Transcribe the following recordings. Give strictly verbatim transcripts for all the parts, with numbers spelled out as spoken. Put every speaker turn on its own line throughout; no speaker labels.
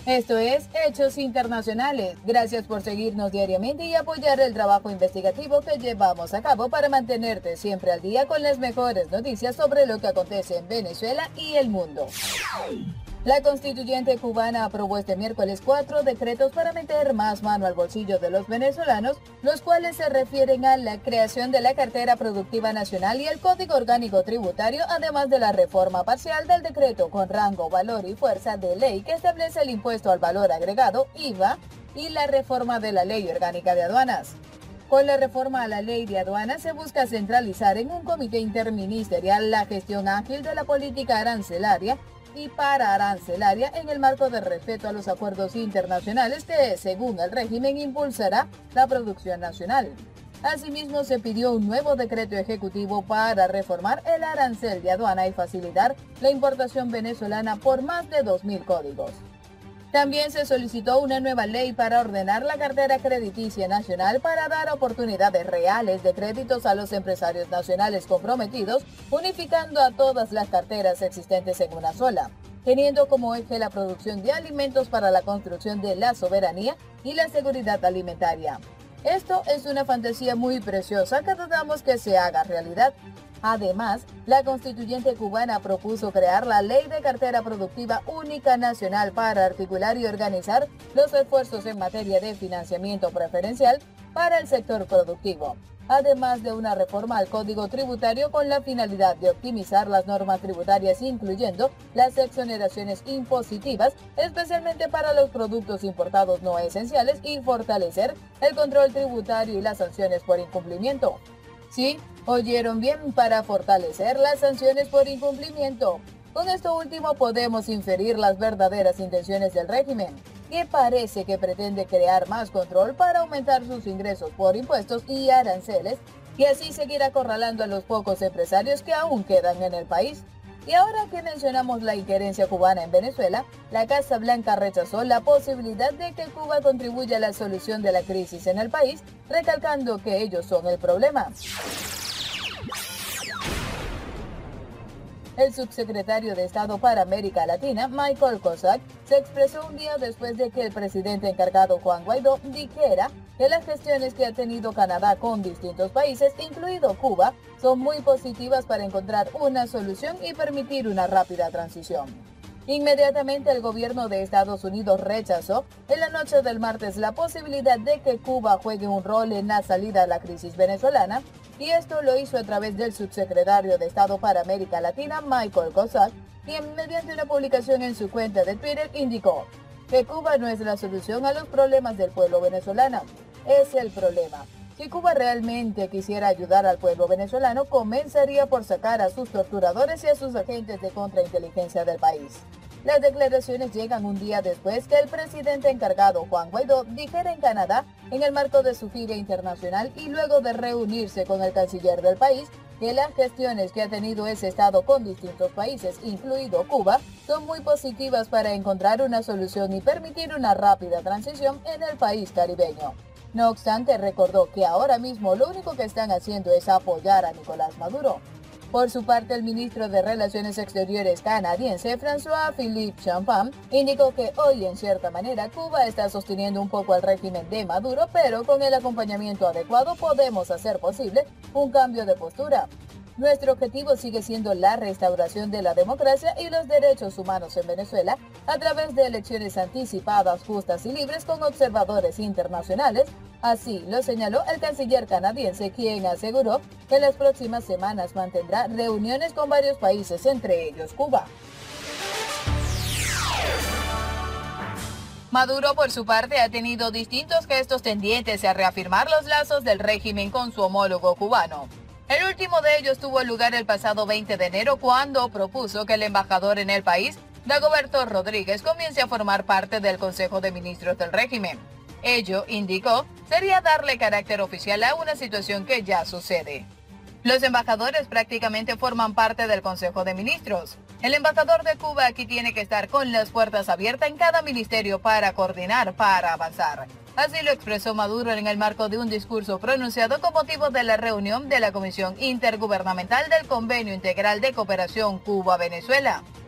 Esto es Hechos Internacionales. Gracias por seguirnos diariamente y apoyar el trabajo investigativo que llevamos a cabo para mantenerte siempre al día con las mejores noticias sobre lo que acontece en Venezuela y el mundo. La constituyente cubana aprobó este miércoles cuatro decretos para meter más mano al bolsillo de los venezolanos, los cuales se refieren a la creación de la Cartera Productiva Nacional y el Código Orgánico Tributario, además de la reforma parcial del decreto con rango, valor y fuerza de ley que establece el impuesto al valor agregado, I V A, y la reforma de la Ley Orgánica de Aduanas. Con la reforma a la Ley de Aduanas se busca centralizar en un comité interministerial la gestión ágil de la política arancelaria y paraarancelaria en el marco de respeto a los acuerdos internacionales que, según el régimen, impulsará la producción nacional. Asimismo, se pidió un nuevo decreto ejecutivo para reformar el arancel de aduana y facilitar la importación venezolana por más de dos mil códigos. También se solicitó una nueva ley para ordenar la cartera crediticia nacional para dar oportunidades reales de créditos a los empresarios nacionales comprometidos, unificando a todas las carteras existentes en una sola, teniendo como eje la producción de alimentos para la construcción de la soberanía y la seguridad alimentaria. Esto es una fantasía muy preciosa que dudamos que se haga realidad. Además, la constituyente cubana propuso crear la Ley de Cartera Productiva Única Nacional para articular y organizar los esfuerzos en materia de financiamiento preferencial para el sector productivo, además de una reforma al Código Tributario con la finalidad de optimizar las normas tributarias, incluyendo las exoneraciones impositivas, especialmente para los productos importados no esenciales, y fortalecer el control tributario y las sanciones por incumplimiento. Sí, oyeron bien, para fortalecer las sanciones por incumplimiento. Con esto último podemos inferir las verdaderas intenciones del régimen, que parece que pretende crear más control para aumentar sus ingresos por impuestos y aranceles, y así seguir acorralando a los pocos empresarios que aún quedan en el país. Y ahora que mencionamos la injerencia cubana en Venezuela, la Casa Blanca rechazó la posibilidad de que Cuba contribuya a la solución de la crisis en el país, recalcando que ellos son el problema. El subsecretario de Estado para América Latina, Michael Kozak, se expresó un día después de que el presidente encargado Juan Guaidó dijera que las gestiones que ha tenido Canadá con distintos países, incluido Cuba, son muy positivas para encontrar una solución y permitir una rápida transición. Inmediatamente el gobierno de Estados Unidos rechazó en la noche del martes la posibilidad de que Cuba juegue un rol en la salida a la crisis venezolana, y esto lo hizo a través del subsecretario de Estado para América Latina, Michael Kozak, quien mediante una publicación en su cuenta de Twitter indicó que Cuba no es la solución a los problemas del pueblo venezolano, es el problema. Si Cuba realmente quisiera ayudar al pueblo venezolano, comenzaría por sacar a sus torturadores y a sus agentes de contrainteligencia del país. Las declaraciones llegan un día después que el presidente encargado, Juan Guaidó, dijera en Canadá, en el marco de su gira internacional y luego de reunirse con el canciller del país, que las gestiones que ha tenido ese estado con distintos países, incluido Cuba, son muy positivas para encontrar una solución y permitir una rápida transición en el país caribeño. No obstante, recordó que ahora mismo lo único que están haciendo es apoyar a Nicolás Maduro. Por su parte, el ministro de Relaciones Exteriores canadiense, François-Philippe Champagne, indicó que hoy, en cierta manera, Cuba está sosteniendo un poco al régimen de Maduro, pero con el acompañamiento adecuado podemos hacer posible un cambio de postura. Nuestro objetivo sigue siendo la restauración de la democracia y los derechos humanos en Venezuela a través de elecciones anticipadas, justas y libres con observadores internacionales. Así lo señaló el canciller canadiense, quien aseguró que en las próximas semanas mantendrá reuniones con varios países, entre ellos Cuba. Maduro, por su parte, ha tenido distintos gestos tendientes a reafirmar los lazos del régimen con su homólogo cubano. El último de ellos tuvo lugar el pasado veinte de enero, cuando propuso que el embajador en el país, Dagoberto Rodríguez, comience a formar parte del Consejo de Ministros del régimen. Ello, indicó, sería darle carácter oficial a una situación que ya sucede. Los embajadores prácticamente forman parte del Consejo de Ministros. El embajador de Cuba aquí tiene que estar con las puertas abiertas en cada ministerio para coordinar, para avanzar. Así lo expresó Maduro en el marco de un discurso pronunciado con motivo de la reunión de la Comisión Intergubernamental del Convenio Integral de Cooperación Cuba-Venezuela.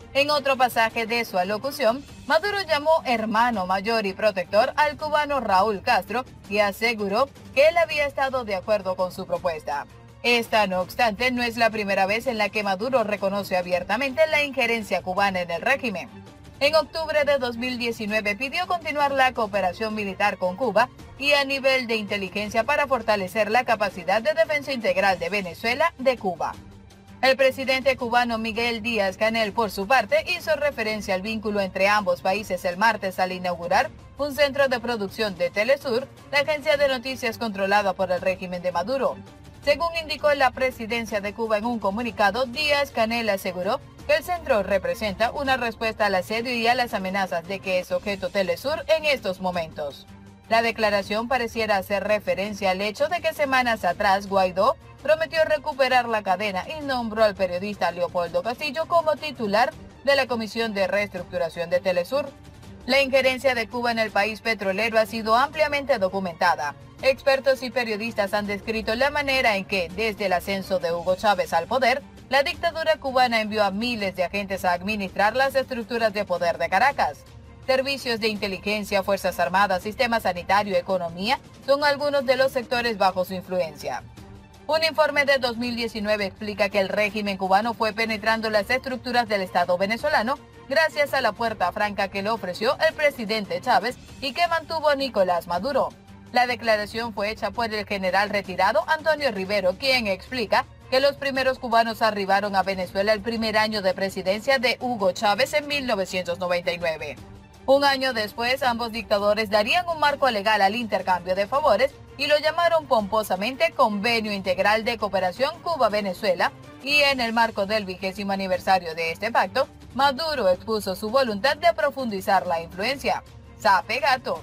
En otro pasaje de su alocución, Maduro llamó hermano mayor y protector al cubano Raúl Castro y aseguró que él había estado de acuerdo con su propuesta. Esta, no obstante, no es la primera vez en la que Maduro reconoce abiertamente la injerencia cubana en el régimen. En octubre de dos mil diecinueve pidió continuar la cooperación militar con Cuba y a nivel de inteligencia para fortalecer la capacidad de defensa integral de Venezuela de Cuba. El presidente cubano Miguel Díaz-Canel, por su parte, hizo referencia al vínculo entre ambos países el martes al inaugurar un centro de producción de Telesur, la agencia de noticias controlada por el régimen de Maduro. Según indicó la presidencia de Cuba en un comunicado, Díaz-Canel aseguró que el centro representa una respuesta al asedio y a las amenazas de que es objeto Telesur en estos momentos. La declaración pareciera hacer referencia al hecho de que semanas atrás Guaidó prometió recuperar la cadena y nombró al periodista Leopoldo Castillo como titular de la Comisión de Reestructuración de Telesur. La injerencia de Cuba en el país petrolero ha sido ampliamente documentada. Expertos y periodistas han descrito la manera en que, desde el ascenso de Hugo Chávez al poder, la dictadura cubana envió a miles de agentes a administrar las estructuras de poder de Caracas. Servicios de inteligencia, Fuerzas Armadas, sistema sanitario, economía, son algunos de los sectores bajo su influencia. Un informe de dos mil diecinueve explica que el régimen cubano fue penetrando las estructuras del Estado venezolano gracias a la puerta franca que le ofreció el presidente Chávez y que mantuvo Nicolás Maduro. La declaración fue hecha por el general retirado Antonio Rivero, quien explica que los primeros cubanos arribaron a Venezuela el primer año de presidencia de Hugo Chávez en mil novecientos noventa y nueve. Un año después, ambos dictadores darían un marco legal al intercambio de favores y lo llamaron pomposamente Convenio Integral de Cooperación Cuba-Venezuela, y en el marco del vigésimo aniversario de este pacto, Maduro expuso su voluntad de profundizar la influencia. Sape gato.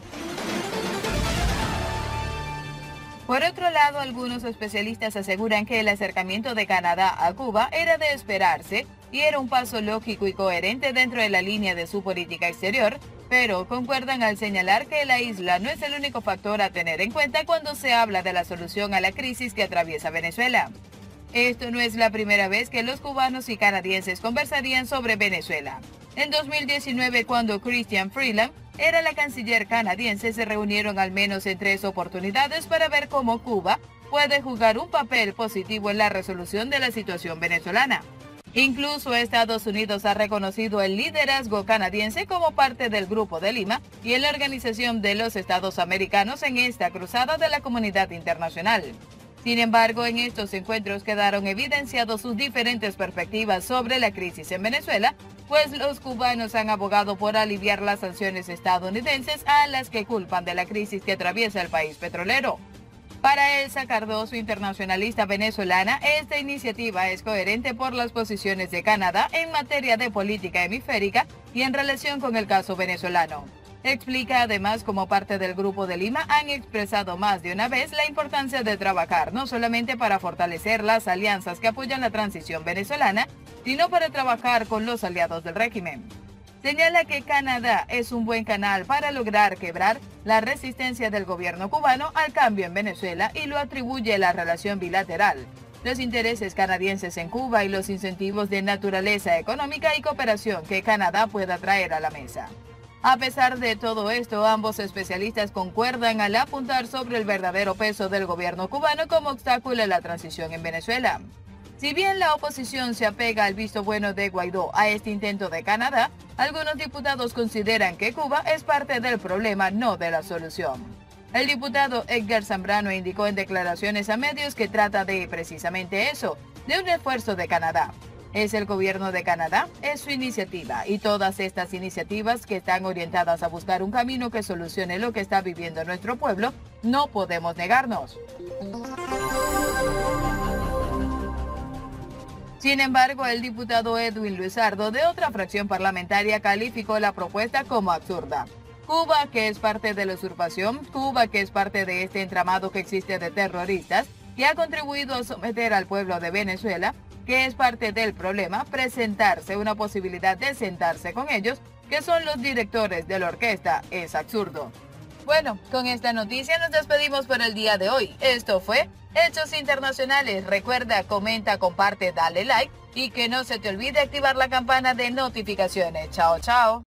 Por otro lado, algunos especialistas aseguran que el acercamiento de Canadá a Cuba era de esperarse y era un paso lógico y coherente dentro de la línea de su política exterior, pero concuerdan al señalar que la isla no es el único factor a tener en cuenta cuando se habla de la solución a la crisis que atraviesa Venezuela. Esto no es la primera vez que los cubanos y canadienses conversarían sobre Venezuela. En dos mil diecinueve, cuando Chrystia Freeland era la canciller canadiense, se reunieron al menos en tres oportunidades para ver cómo Cuba puede jugar un papel positivo en la resolución de la situación venezolana. Incluso Estados Unidos ha reconocido el liderazgo canadiense como parte del Grupo de Lima y en la Organización de los Estados Americanos en esta cruzada de la comunidad internacional. Sin embargo, en estos encuentros quedaron evidenciados sus diferentes perspectivas sobre la crisis en Venezuela, pues los cubanos han abogado por aliviar las sanciones estadounidenses a las que culpan de la crisis que atraviesa el país petrolero. Para Elsa Cardoso, internacionalista venezolana, esta iniciativa es coherente por las posiciones de Canadá en materia de política hemisférica y en relación con el caso venezolano. Explica además cómo parte del Grupo de Lima han expresado más de una vez la importancia de trabajar no solamente para fortalecer las alianzas que apoyan la transición venezolana, sino para trabajar con los aliados del régimen. Señala que Canadá es un buen canal para lograr quebrar la resistencia del gobierno cubano al cambio en Venezuela y lo atribuye a la relación bilateral, los intereses canadienses en Cuba y los incentivos de naturaleza económica y cooperación que Canadá pueda traer a la mesa. A pesar de todo esto, ambos especialistas concuerdan al apuntar sobre el verdadero peso del gobierno cubano como obstáculo a la transición en Venezuela. Si bien la oposición se apega al visto bueno de Guaidó a este intento de Canadá, algunos diputados consideran que Cuba es parte del problema, no de la solución. El diputado Edgar Zambrano indicó en declaraciones a medios que trata de precisamente eso, de un esfuerzo de Canadá. Es el gobierno de Canadá, es su iniciativa, y todas estas iniciativas que están orientadas a buscar un camino que solucione lo que está viviendo nuestro pueblo, no podemos negarnos. Sin embargo, el diputado Edwin Luisardo, de otra fracción parlamentaria, calificó la propuesta como absurda. Cuba, que es parte de la usurpación, Cuba, que es parte de este entramado que existe de terroristas, que ha contribuido a someter al pueblo de Venezuela, que es parte del problema, presentarse una posibilidad de sentarse con ellos, que son los directores de la orquesta, es absurdo. Bueno, con esta noticia nos despedimos por el día de hoy. Esto fue Hechos Internacionales. Recuerda, comenta, comparte, dale like y que no se te olvide activar la campana de notificaciones. Chao, chao.